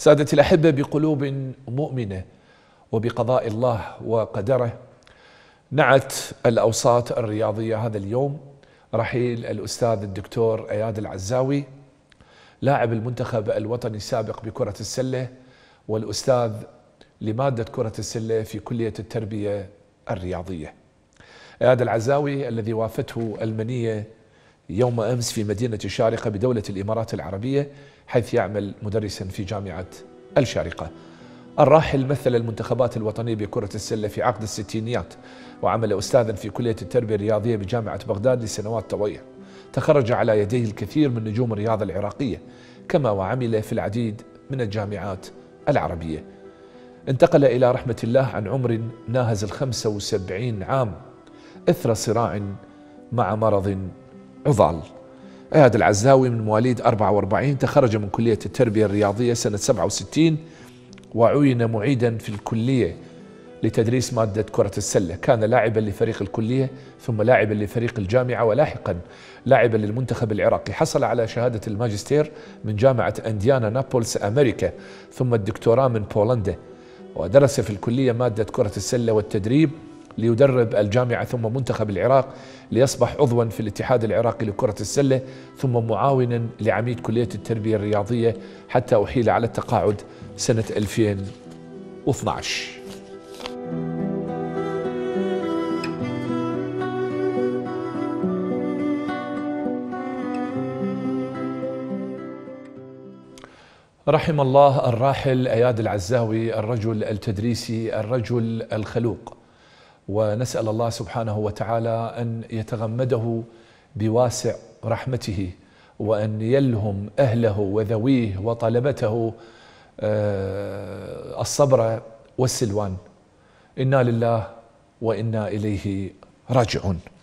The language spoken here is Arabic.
سادتي الأحبة، بقلوب مؤمنة وبقضاء الله وقدره نعت الأوساط الرياضية هذا اليوم رحيل الأستاذ الدكتور اياد العزاوي، لاعب المنتخب الوطني السابق بكرة السلة والأستاذ لمادة كرة السلة في كلية التربية الرياضية. اياد العزاوي الذي وافته المنية يوم أمس في مدينة الشارقة بدولة الإمارات العربية، حيث يعمل مدرسا في جامعة الشارقة. الراحل مثل المنتخبات الوطنية بكرة السلة في عقد الستينيات، وعمل أستاذا في كلية التربية الرياضية بجامعة بغداد لسنوات طويلة. تخرج على يديه الكثير من نجوم الرياضة العراقية، كما وعمل في العديد من الجامعات العربية. انتقل إلى رحمة الله عن عمر ناهز 75 عام إثر صراع مع مرض عضال. اياد العزاوي من مواليد 44، تخرج من كلية التربية الرياضية سنة 67، وعين معيدا في الكلية لتدريس مادة كرة السلة. كان لاعبا لفريق الكلية، ثم لاعبا لفريق الجامعة، ولاحقا لاعبا للمنتخب العراقي. حصل على شهادة الماجستير من جامعة أنديانا نابولس أمريكا، ثم الدكتوراه من بولندا، ودرس في الكلية مادة كرة السلة والتدريب ليدرب الجامعة ثم منتخب العراق، ليصبح عضوا في الاتحاد العراقي لكرة السلة، ثم معاونا لعميد كلية التربية الرياضية، حتى أحيل على التقاعد سنة 2012. رحم الله الراحل اياد العزاوي، الرجل التدريسي، الرجل الخلوق، ونسأل الله سبحانه وتعالى أن يتغمده بواسع رحمته، وأن يلهم أهله وذويه وطلبته الصبر والسلوان. إنا لله وإنا إليه راجعون.